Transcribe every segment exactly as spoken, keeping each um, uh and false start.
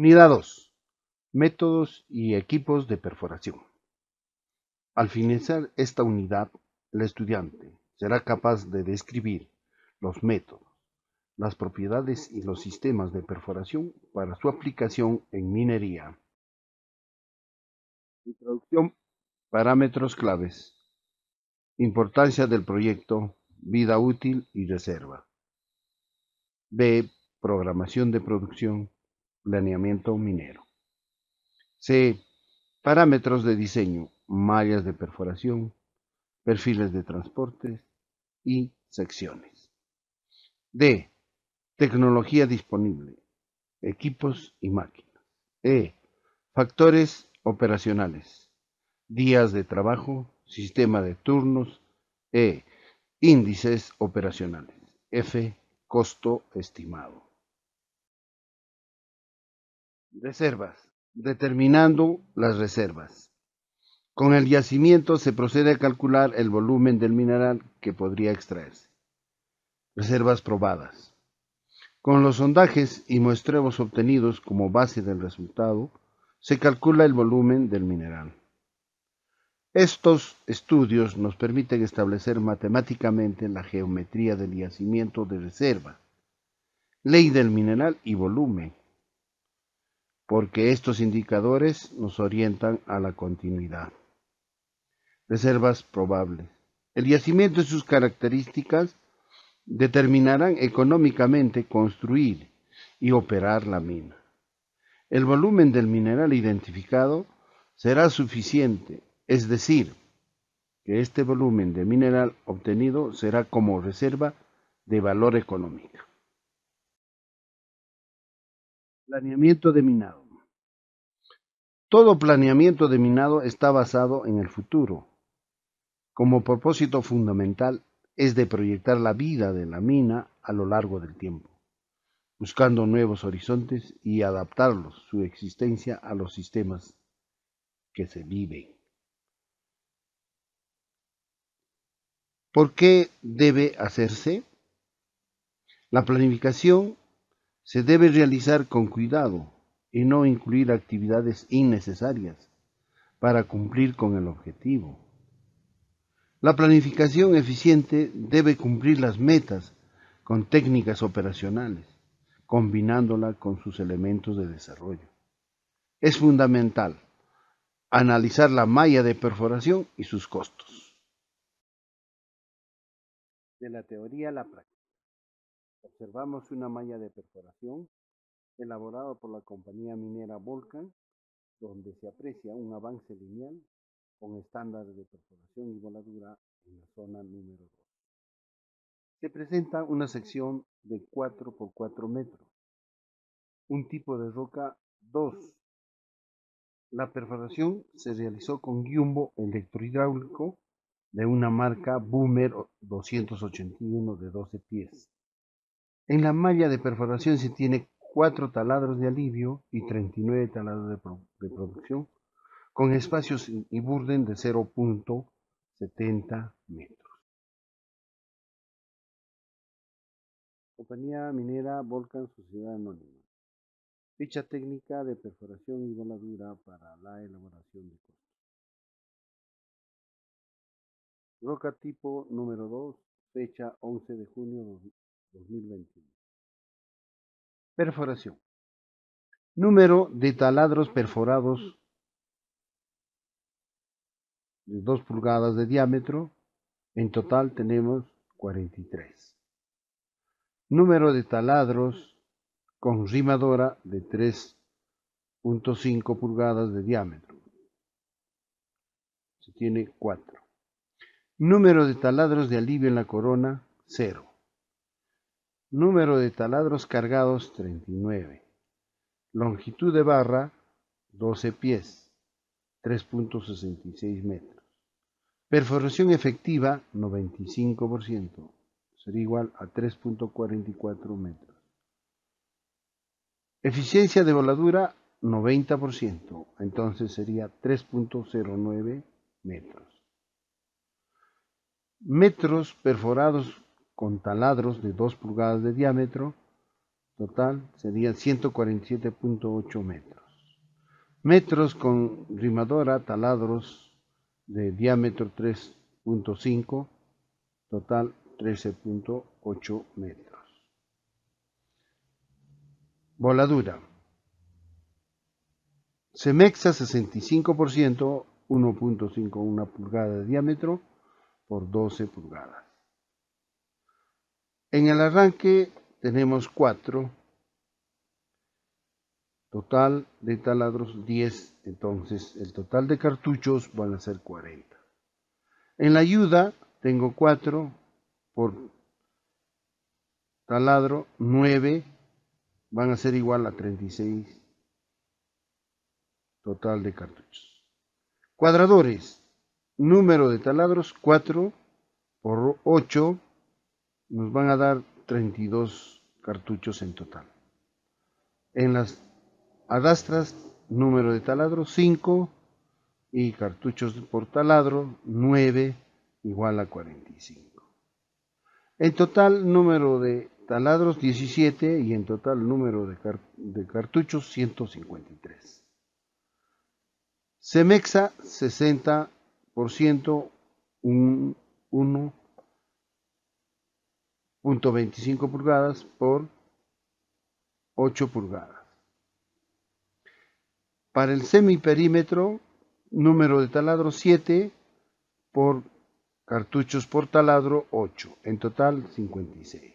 Unidad dos. Métodos y equipos de perforación. Al finalizar esta unidad, el estudiante será capaz de describir los métodos, las propiedades y los sistemas de perforación para su aplicación en minería. Introducción. Parámetros claves. Importancia del proyecto, vida útil y reserva. B. Programación de producción, planeamiento minero. C. Parámetros de diseño, mallas de perforación, perfiles de transportes y secciones. D. Tecnología disponible, equipos y máquinas. E. Factores operacionales, días de trabajo, sistema de turnos. E. Índices operacionales. F. Costo estimado. Reservas. Determinando las reservas. Con el yacimiento se procede a calcular el volumen del mineral que podría extraerse. Reservas probadas. Con los sondajes y muestreos obtenidos como base del resultado, se calcula el volumen del mineral. Estos estudios nos permiten establecer matemáticamente la geometría del yacimiento de reserva, ley del mineral y volumen, porque estos indicadores nos orientan a la continuidad. Reservas probables. El yacimiento y sus características determinarán económicamente construir y operar la mina. El volumen del mineral identificado será suficiente, es decir, que este volumen de mineral obtenido será como reserva de valor económico. Planeamiento de minado. Todo planeamiento de minado está basado en el futuro. Como propósito fundamental es de proyectar la vida de la mina a lo largo del tiempo, buscando nuevos horizontes y adaptarlos, su existencia, a los sistemas que se viven. ¿Por qué debe hacerse? La planificación se debe realizar con cuidado y no incluir actividades innecesarias para cumplir con el objetivo. La planificación eficiente debe cumplir las metas con técnicas operacionales, combinándola con sus elementos de desarrollo. Es fundamental analizar la malla de perforación y sus costos. De la teoría a la práctica. Observamos una malla de perforación elaborada por la compañía minera Volcan, donde se aprecia un avance lineal con estándares de perforación y voladura en la zona número dos. Se presenta una sección de cuatro por cuatro metros, un tipo de roca dos. La perforación se realizó con giumbo electrohidráulico de una marca Boomer doscientos ochenta y uno de doce pies. En la malla de perforación se tiene cuatro taladros de alivio y treinta y nueve taladros de, pro de producción, con espacios y burden de cero punto setenta metros. Compañía minera Volcan, Sociedad Anónima. Ficha técnica de perforación y voladura para la elaboración de costos. Roca tipo número dos, fecha once de junio de dos mil veintiuno. Perforación. Número de taladros perforados de dos pulgadas de diámetro. En total tenemos cuarenta y tres. Número de taladros con rimadora de tres punto cinco pulgadas de diámetro. Se tiene cuatro. Número de taladros de alivio en la corona, cero. Número de taladros cargados, treinta y nueve. Longitud de barra, doce pies, tres punto sesenta y seis metros. Perforación efectiva, noventa y cinco por ciento. Sería igual a tres punto cuarenta y cuatro metros. Eficiencia de voladura, noventa por ciento. Entonces sería tres punto cero nueve metros. Metros perforados con taladros de dos pulgadas de diámetro, total serían ciento cuarenta y siete punto ocho metros. Metros con rimadora, taladros de diámetro tres punto cinco, total trece punto ocho metros. Voladura. Cemexa sesenta y cinco por ciento, uno punto cincuenta y una pulgada de diámetro por doce pulgadas. En el arranque tenemos cuatro, total de taladros diez, entonces el total de cartuchos van a ser cuarenta. En la ayuda tengo cuatro por taladro, nueve, van a ser igual a treinta y seis total de cartuchos. Cuadradores, número de taladros cuatro por ocho, nos van a dar treinta y dos cartuchos en total. En las adastras, número de taladros cinco y cartuchos por taladro nueve, igual a cuarenta y cinco. En total, número de taladros diecisiete y en total número de, car de cartuchos ciento cincuenta y tres. Cemexa sesenta por ciento, uno punto veinticinco pulgadas por ocho pulgadas. Para el semiperímetro, número de taladro siete por cartuchos por taladro ocho, en total cincuenta y seis.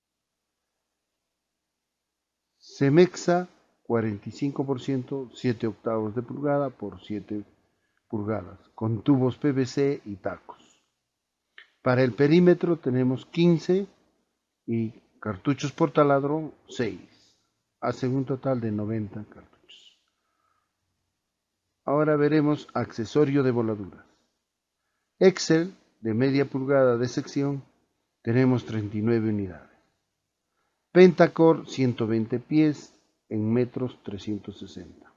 Cemexa cuarenta y cinco por ciento, siete octavos de pulgada por siete pulgadas, con tubos P V C y tacos. Para el perímetro tenemos quince y cartuchos por taladro seis, hacen un total de noventa cartuchos. Ahora veremos accesorio de voladuras. Excel de media pulgada de sección tenemos treinta y nueve unidades. Pentacore ciento veinte pies en metros trescientos sesenta.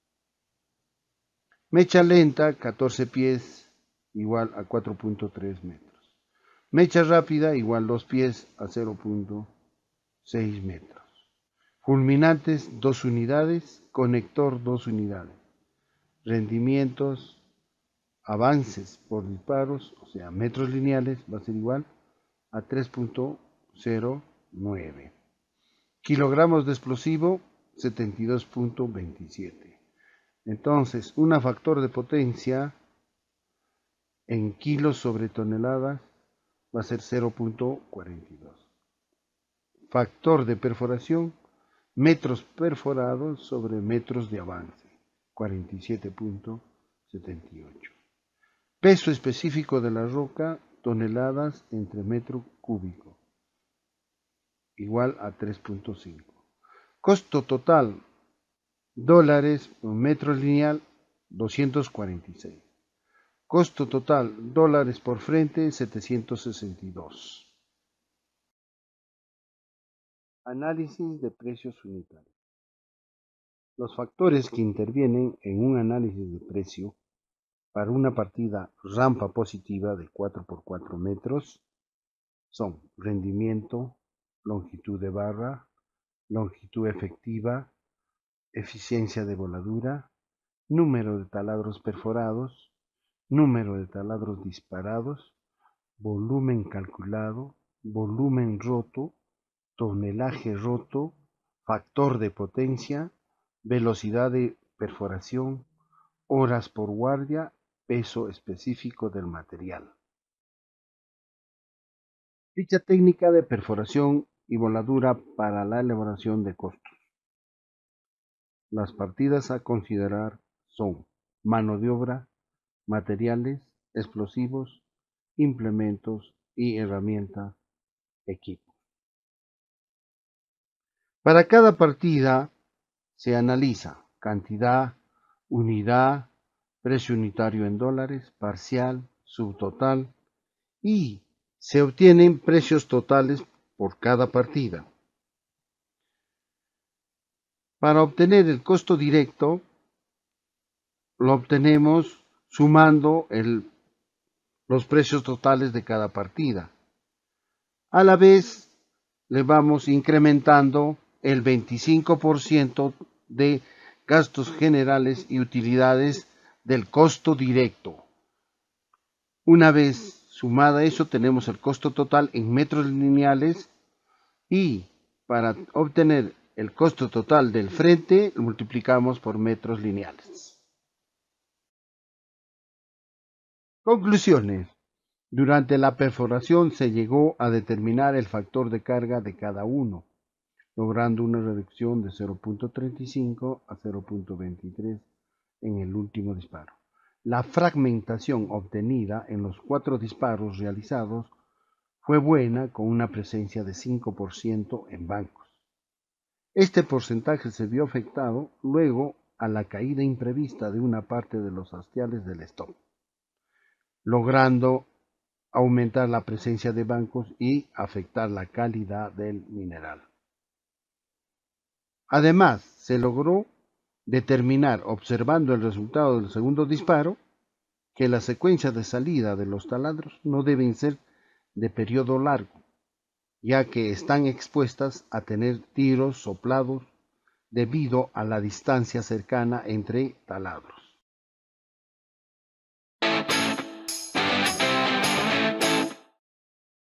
Mecha lenta catorce pies igual a cuatro punto tres metros. Mecha rápida igual dos pies a cero punto seis metros. Fulminantes dos unidades, conector dos unidades. Rendimientos, avances por disparos, o sea, metros lineales, va a ser igual a tres punto cero nueve. Kilogramos de explosivo, setenta y dos punto veintisiete. Entonces, un factor de potencia en kilos sobre toneladas va a ser cero punto cuarenta y dos. Factor de perforación, metros perforados sobre metros de avance, cuarenta y siete punto setenta y ocho. Peso específico de la roca, toneladas entre metro cúbico, igual a tres punto cinco. Costo total, dólares por metro lineal, doscientos cuarenta y seis. Costo total, dólares por frente, setecientos sesenta y dos. Análisis de precios unitarios. Los factores que intervienen en un análisis de precio para una partida rampa positiva de cuatro por cuatro metros son rendimiento, longitud de barra, longitud efectiva, eficiencia de voladura, número de taladros perforados, número de taladros disparados, volumen calculado, volumen roto, tonelaje roto, factor de potencia, velocidad de perforación, horas por guardia, peso específico del material. Ficha técnica de perforación y voladura para la elaboración de costos. Las partidas a considerar son mano de obra, materiales, explosivos, implementos y herramientas, equipos. Para cada partida se analiza cantidad, unidad, precio unitario en dólares, parcial, subtotal y se obtienen precios totales por cada partida. Para obtener el costo directo, lo obtenemos sumando el, los precios totales de cada partida. A la vez, le vamos incrementando el veinticinco por ciento de gastos generales y utilidades del costo directo. Una vez sumada eso, tenemos el costo total en metros lineales y para obtener el costo total del frente lo multiplicamos por metros lineales. Conclusiones. Durante la perforación se llegó a determinar el factor de carga de cada uno, logrando una reducción de cero punto treinta y cinco a cero punto veintitrés en el último disparo. La fragmentación obtenida en los cuatro disparos realizados fue buena, con una presencia de cinco por ciento en bancos. Este porcentaje se vio afectado luego a la caída imprevista de una parte de los hastiales del stock, logrando aumentar la presencia de bancos y afectar la calidad del mineral. Además, se logró determinar, observando el resultado del segundo disparo, que la secuencia de salida de los taladros no deben ser de periodo largo, ya que están expuestas a tener tiros soplados debido a la distancia cercana entre taladros.